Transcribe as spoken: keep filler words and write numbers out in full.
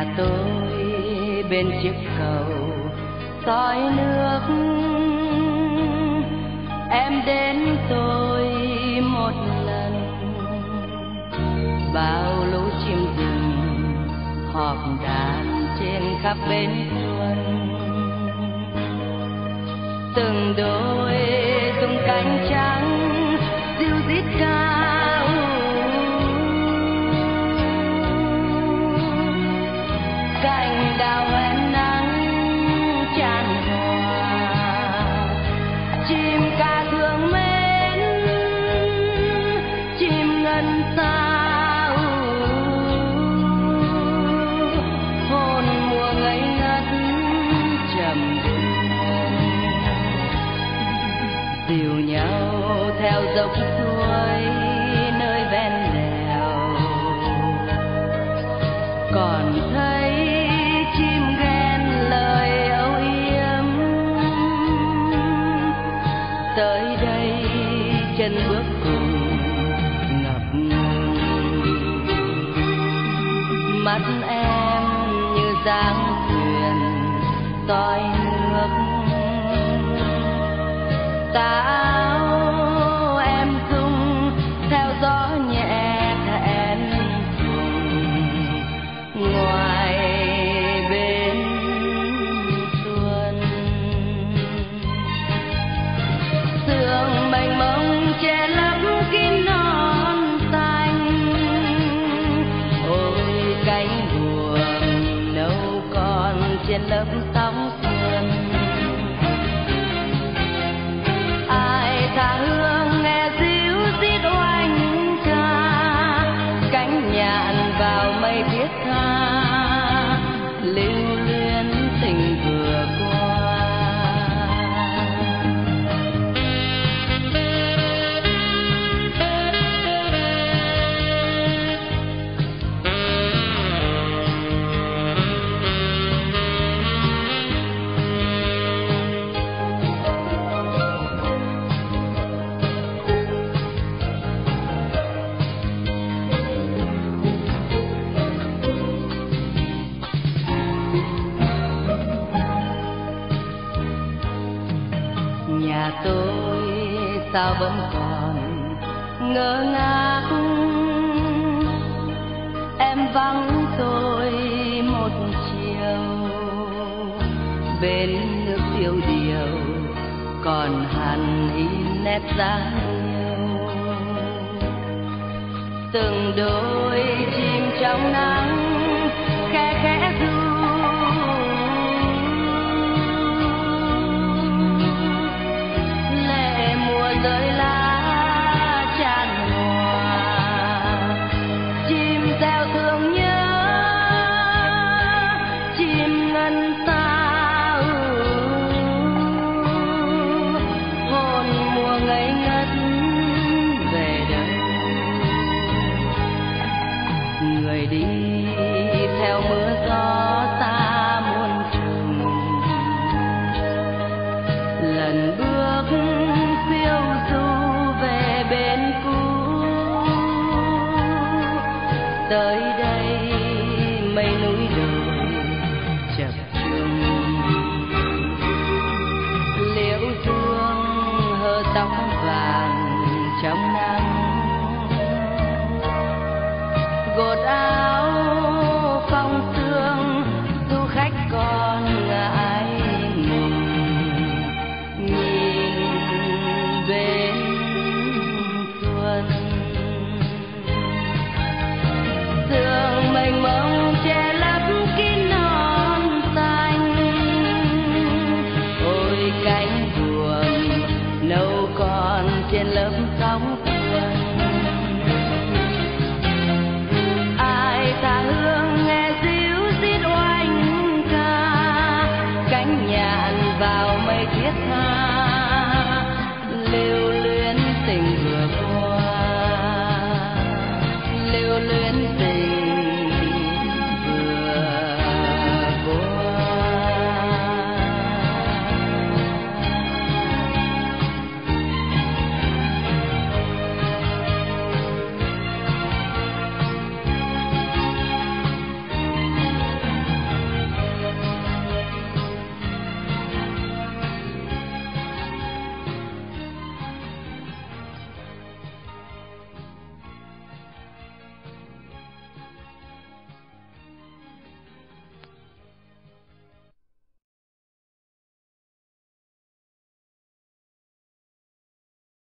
Nhà tôi bên chiếc cầu soi nước, em đến tôi một lần. Bao lũ chim rừng họp đàn trên khắp bến xuân, từng đôi tung cánh trắng ríu rít cao. Cành đào hoen nắng tràn hòa, chim ca thương mến, chim ngân sao, hồn mùa ngây ngất trầm dìu nhau theo dốc suối nơi ven đèo. Còn thấy chim ghen lời âu yếm, tới đây chân bước cùng ngập ngừng. Mắt em như dáng thuyền soi nước, tà áo em rung theo gió nhẹ thẹn thùng ngoài bên xuân. Sương mênh mông che lấp kín non xanh, ôi cánh buồm nâu còn trên lớp tóc sườn. Thả hương nghe ríu rít oanh ca, cánh nhạn vào mây thiết tha, lưu luyến tình vừa qua. Nhà tôi sao vẫn còn ngơ ngác, em vắng tôi một chiều. Bên nước tiêu điều còn hằn in nét dáng yêu, từng đôi chim trong nắng